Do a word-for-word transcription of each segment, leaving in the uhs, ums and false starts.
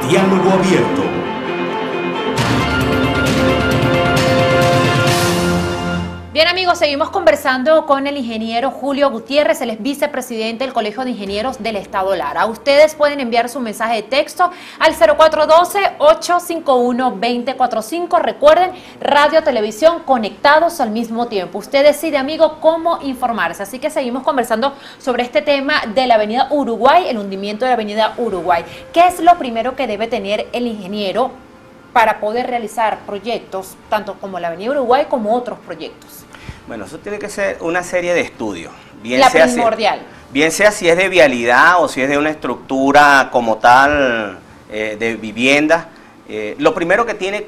Diálogo Abierto. Bien amigos, seguimos conversando con el ingeniero Julio Gutiérrez, él es vicepresidente del Colegio de Ingenieros del Estado Lara. Ustedes pueden enviar su mensaje de texto al cero cuatro uno dos, ocho cinco uno, dos cero cuatro cinco. Recuerden, radio, televisión, conectados al mismo tiempo. Usted decide, amigo, cómo informarse. Así que seguimos conversando sobre este tema de la avenida Uruguay, el hundimiento de la avenida Uruguay. ¿Qué es lo primero que debe tener el ingeniero para poder realizar proyectos, tanto como la avenida Uruguay como otros proyectos? Bueno, eso tiene que ser una serie de estudios. Bien La sea primordial. Si, bien sea si es de vialidad o si es de una estructura como tal eh, de vivienda. Eh, lo primero que tiene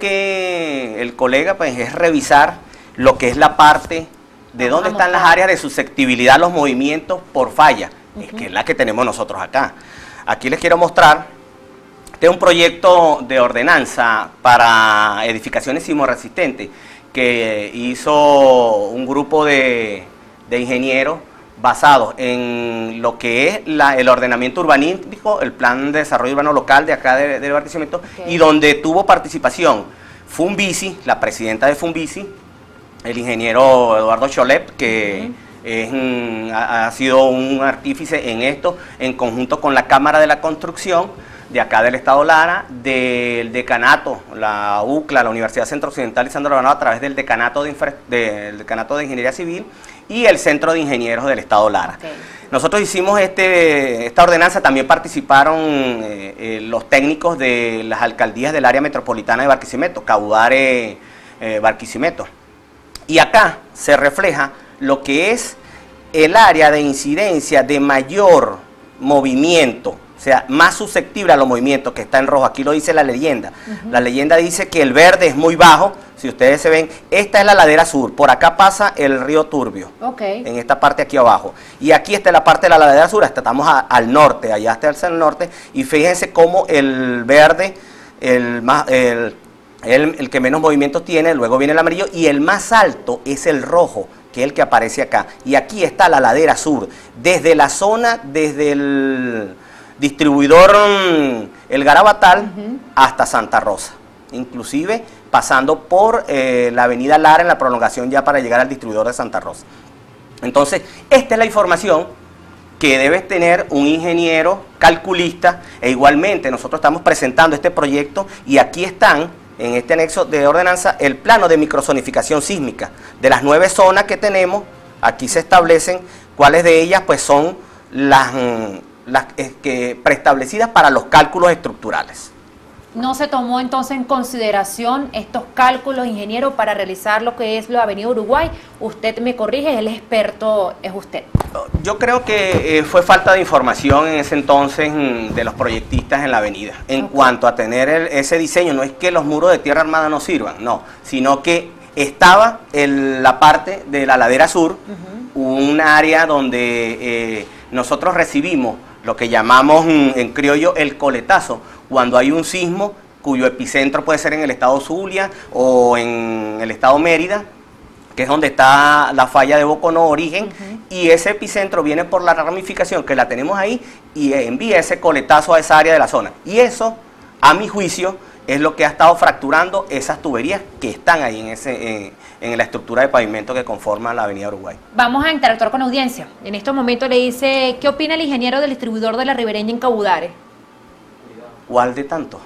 que el colega pues, es revisar lo que es la parte de dónde están las áreas de susceptibilidad a los movimientos por falla, uh-huh. es que es la que tenemos nosotros acá. Aquí les quiero mostrar, este es un proyecto de ordenanza para edificaciones sismorresistentes que hizo un grupo de, de ingenieros basados en lo que es la, el ordenamiento urbanístico, el plan de desarrollo urbano local de acá de, de Barquisimeto, okay. y donde tuvo participación Funvisi, la presidenta de Funvisi, el ingeniero Eduardo Cholep, que uh-huh. es un, ha, ha sido un artífice en esto, en conjunto con la Cámara de la Construcción, de acá del Estado Lara, del decanato, la U C L A, la Universidad Centro Occidental y Sandro Urbano, a través del decanato de, Infra, de, del decanato de Ingeniería Civil y el Centro de Ingenieros del Estado Lara. Okay. Nosotros hicimos este, esta ordenanza, también participaron eh, eh, los técnicos de las alcaldías del área metropolitana de Barquisimeto, Caudare, eh, Barquisimeto. Y acá se refleja lo que es el área de incidencia de mayor movimiento, o sea, más susceptible a los movimientos, que está en rojo. Aquí lo dice la leyenda. Uh-huh. La leyenda dice que el verde es muy bajo. Si ustedes se ven, esta es la ladera sur. Por acá pasa el río Turbio. Okay. En esta parte aquí abajo. Y aquí está la parte de la ladera sur. Hasta estamos a, al norte, allá está el norte. Y fíjense cómo el verde, el, más, el, el, el que menos movimientos tiene, luego viene el amarillo. Y el más alto es el rojo, que es el que aparece acá. Y aquí está la ladera sur. Desde la zona, desde el distribuidor El Garabatal uh-huh. hasta Santa Rosa, inclusive pasando por eh, la avenida Lara en la prolongación ya para llegar al distribuidor de Santa Rosa. Entonces, esta es la información que debe tener un ingeniero calculista, e igualmente nosotros estamos presentando este proyecto y aquí están, en este anexo de ordenanza, el plano de microzonificación sísmica. De las nueve zonas que tenemos, aquí se establecen cuáles de ellas pues son las... las eh, que preestablecidas para los cálculos estructurales. ¿No se tomó entonces en consideración estos cálculos, ingeniero, para realizar lo que es la avenida Uruguay? Usted me corrige, el experto es usted. Yo creo que eh, fue falta de información en ese entonces mm, de los proyectistas en la avenida. En okay. cuanto a tener el, ese diseño, no es que los muros de tierra armada no sirvan, no, sino que estaba en la parte de la ladera sur, uh-huh. un área donde eh, nosotros recibimos lo que llamamos en criollo el coletazo, cuando hay un sismo cuyo epicentro puede ser en el estado Zulia o en el estado Mérida, que es donde está la falla de Boconó origen, uh-huh. y ese epicentro viene por la ramificación que la tenemos ahí y envía ese coletazo a esa área de la zona. Y eso, a mi juicio, es lo que ha estado fracturando esas tuberías que están ahí en, ese, en, en la estructura de pavimento que conforma la avenida Uruguay. Vamos a interactuar con la audiencia. En estos momentos le dice, ¿qué opina el ingeniero del distribuidor de la Ribereña en Caudare? ¿Cuál de tanto?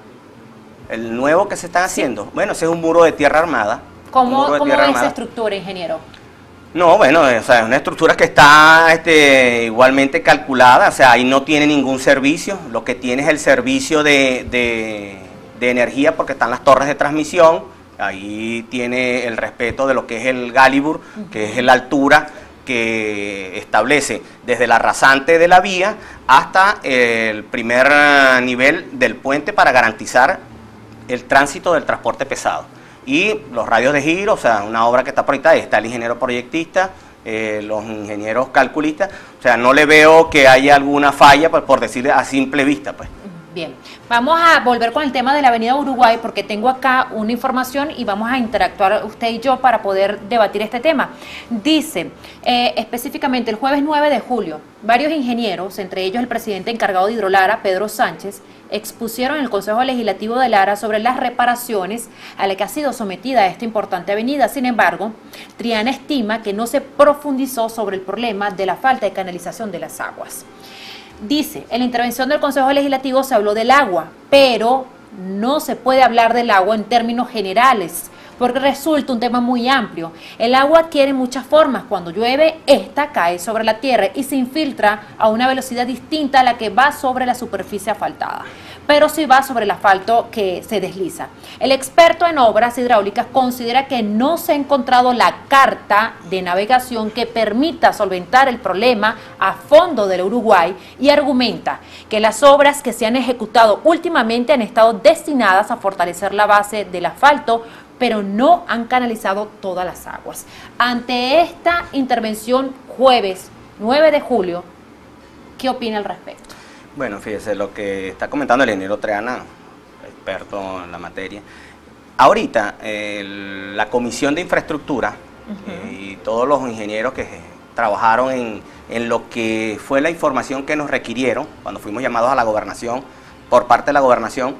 El nuevo que se están haciendo. Sí. Bueno, ese es un muro de tierra armada. ¿Cómo, ¿cómo es esa estructura, ingeniero? No, bueno, o sea, es una estructura que está este, igualmente calculada, o sea, ahí no tiene ningún servicio, lo que tiene es el servicio de... de de energía, porque están las torres de transmisión, ahí tiene el respeto de lo que es el Galibur, uh-huh. que es la altura que establece desde la rasante de la vía hasta el primer nivel del puente para garantizar el tránsito del transporte pesado. Y los radios de giro, o sea, una obra que está proyectada, está el ingeniero proyectista, eh, los ingenieros calculistas, o sea, no le veo que haya alguna falla, pues, por decirle a simple vista, pues. Bien, vamos a volver con el tema de la Avenida Uruguay porque tengo acá una información y vamos a interactuar usted y yo para poder debatir este tema. Dice, eh, específicamente el jueves nueve de julio, varios ingenieros, entre ellos el presidente encargado de Hidrolara, Pedro Sánchez, expusieron en el Consejo Legislativo de Lara sobre las reparaciones a las que ha sido sometida esta importante avenida. Sin embargo, Triana estima que no se profundizó sobre el problema de la falta de canalización de las aguas. Dice, en la intervención del Consejo Legislativo se habló del agua, pero no se puede hablar del agua en términos generales, porque resulta un tema muy amplio. El agua adquiere muchas formas. Cuando llueve, esta cae sobre la tierra y se infiltra a una velocidad distinta a la que va sobre la superficie asfaltada, pero sí va sobre el asfalto que se desliza. El experto en obras hidráulicas considera que no se ha encontrado la carta de navegación que permita solventar el problema a fondo del Uruguay y argumenta que las obras que se han ejecutado últimamente han estado destinadas a fortalecer la base del asfalto, pero no han canalizado todas las aguas. Ante esta intervención jueves nueve de julio, ¿qué opina al respecto? Bueno, fíjese lo que está comentando el ingeniero Triana, experto en la materia. Ahorita, eh, la Comisión de Infraestructura uh-huh. eh, y todos los ingenieros que trabajaron en, en lo que fue la información que nos requirieron cuando fuimos llamados a la gobernación, por parte de la gobernación,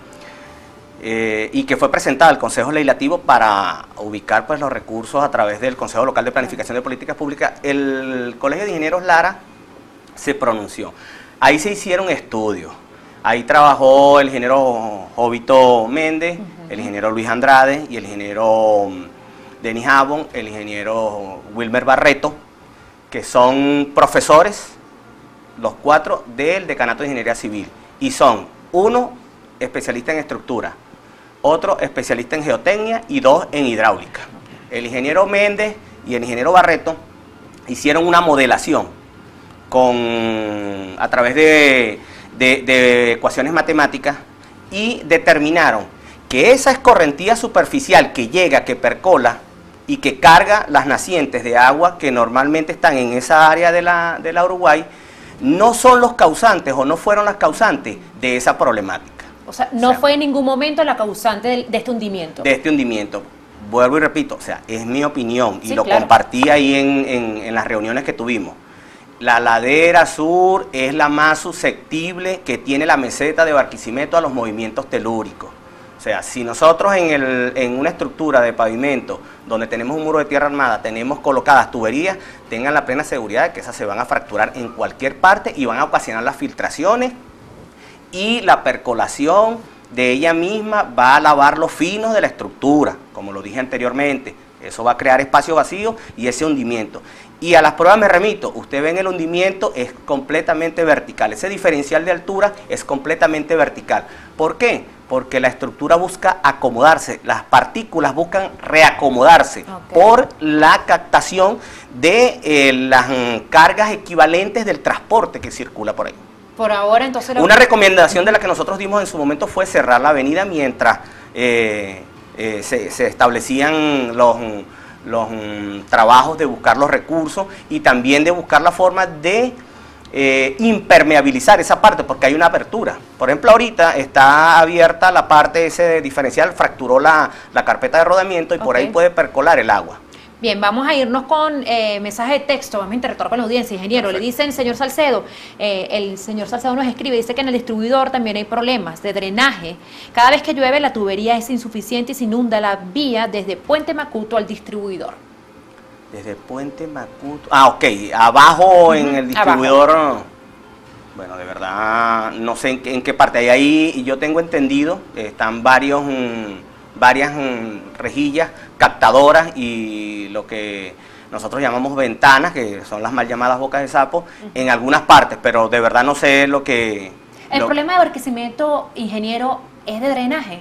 Eh, y que fue presentada al Consejo Legislativo para ubicar pues los recursos a través del Consejo Local de Planificación de Políticas Públicas. El Colegio de Ingenieros Lara se pronunció. Ahí se hicieron estudios. Ahí trabajó el ingeniero Jovito Méndez, uh-huh. el ingeniero Luis Andrade y el ingeniero Denis Habon, el ingeniero Wilmer Barreto, que son profesores, los cuatro, del Decanato de Ingeniería Civil. Y son, uno, especialista en estructura, otro especialista en geotecnia y dos en hidráulica. El ingeniero Méndez y el ingeniero Barreto hicieron una modelación con, a través de, de, de ecuaciones matemáticas y determinaron que esa escorrentía superficial que llega, que percola y que carga las nacientes de agua que normalmente están en esa área de la, de la Uruguay, no son los causantes o no fueron las causantes de esa problemática. O sea, no o sea, fue en ningún momento la causante de, de este hundimiento. De este hundimiento. Vuelvo y repito, o sea, es mi opinión y sí, lo claro. compartí ahí en, en, en las reuniones que tuvimos. La ladera sur es la más susceptible que tiene la meseta de Barquisimeto a los movimientos telúricos. O sea, si nosotros en, el, en una estructura de pavimento donde tenemos un muro de tierra armada, tenemos colocadas tuberías, tengan la plena seguridad de que esas se van a fracturar en cualquier parte y van a ocasionar las filtraciones y la percolación de ella misma va a lavar los finos de la estructura, como lo dije anteriormente. Eso va a crear espacio vacío y ese hundimiento. Y a las pruebas me remito, usted ve en el hundimiento es completamente vertical, ese diferencial de altura es completamente vertical. ¿Por qué? Porque la estructura busca acomodarse, las partículas buscan reacomodarse okay. por la captación de eh, las mm, cargas equivalentes del transporte que circula por ahí. Por ahora, entonces... Una recomendación de la que nosotros dimos en su momento fue cerrar la avenida mientras eh, eh, se, se establecían los, los um, trabajos de buscar los recursos y también de buscar la forma de eh, impermeabilizar esa parte, porque hay una apertura. Por ejemplo, ahorita está abierta la parte ese diferencial, fracturó la, la carpeta de rodamiento y okay. por ahí puede percolar el agua. Bien, vamos a irnos con eh, mensaje de texto, vamos a interactuar con la audiencia, ingeniero. Perfecto. Le dice el señor Salcedo, eh, el señor Salcedo nos escribe, dice que en el distribuidor también hay problemas de drenaje. Cada vez que llueve la tubería es insuficiente y se inunda la vía desde Puente Macuto al distribuidor. Desde Puente Macuto, ah ok, abajo uh-huh. en el distribuidor, abajo. Bueno, de verdad no sé en qué, en qué parte hay ahí, y yo tengo entendido, eh, están varios... Um, varias mm, rejillas captadoras y lo que nosotros llamamos ventanas, que son las mal llamadas bocas de sapo, uh-huh. en algunas partes, pero de verdad no sé lo que... ¿El lo, problema de Barquisimeto, ingeniero, es de drenaje?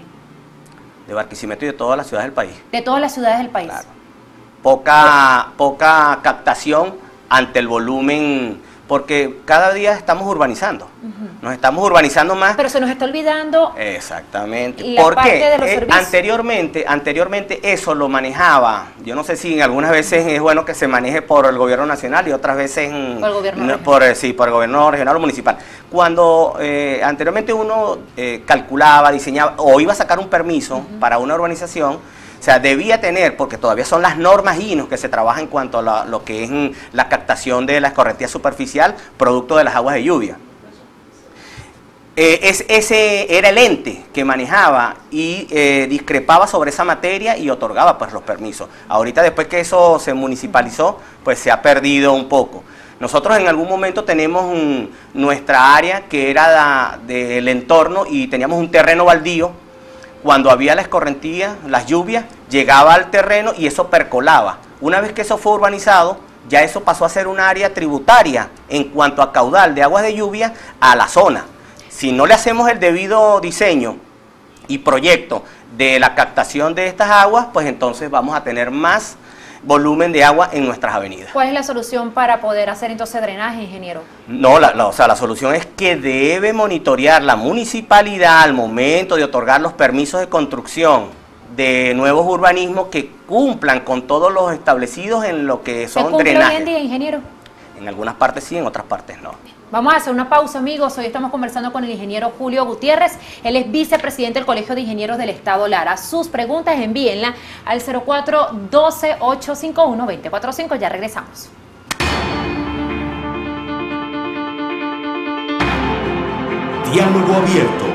De Barquisimeto y de todas las ciudades del país. De todas las ciudades del país. Claro. Poca, poca captación ante el volumen porque cada día estamos urbanizando. Uh-huh. Nos estamos urbanizando más. Pero se nos está olvidando. Exactamente. La ¿Por parte qué? de los eh, servicios. Anteriormente, anteriormente eso lo manejaba, yo no sé si en algunas veces es bueno que se maneje por el gobierno nacional y otras veces en, por el gobierno no, por, sí, por el gobierno regional o municipal. Cuando eh, anteriormente uno eh, calculaba, diseñaba o iba a sacar un permiso uh-huh. para una urbanización, o sea, debía tener, porque todavía son las normas I N O S que se trabaja en cuanto a la, lo que es mm, la captación de la escorrentía superficial, producto de las aguas de lluvia. Eh, es, ese era el ente que manejaba y eh, discrepaba sobre esa materia y otorgaba pues los permisos. Ahorita, después que eso se municipalizó, pues se ha perdido un poco. Nosotros en algún momento tenemos un, nuestra área que era del entorno y teníamos un terreno baldío. Cuando había la escorrentía, las lluvias, llegaba al terreno y eso percolaba. Una vez que eso fue urbanizado, ya eso pasó a ser un área tributaria en cuanto a caudal de aguas de lluvia a la zona. Si no le hacemos el debido diseño y proyecto de la captación de estas aguas, pues entonces vamos a tener más volumen de agua en nuestras avenidas. ¿Cuál es la solución para poder hacer entonces drenaje, ingeniero? No, la, la, o sea, la solución es que debe monitorear la municipalidad al momento de otorgar los permisos de construcción de nuevos urbanismos que cumplan con todos los establecidos en lo que son drenajes. ¿Se cumple hoy en día, ingeniero? En algunas partes sí, en otras partes no. Vamos a hacer una pausa, amigos. Hoy estamos conversando con el ingeniero Julio Gutiérrez. Él es vicepresidente del Colegio de Ingenieros del Estado Lara. Sus preguntas envíenla al cero cuatro doce, ocho cinco uno, dos cero cuatro cinco. Ya regresamos. Diálogo abierto.